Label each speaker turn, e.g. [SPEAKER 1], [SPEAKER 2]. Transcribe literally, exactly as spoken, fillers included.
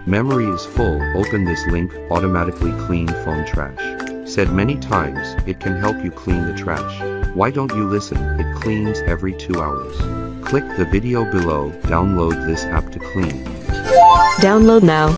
[SPEAKER 1] Memory is full. Open this link. Automatically clean phone trash. Said many times, it can help you clean the trash. Why don't you listen? It cleans every two hours. Click the video below. Download this app to clean.
[SPEAKER 2] Download now.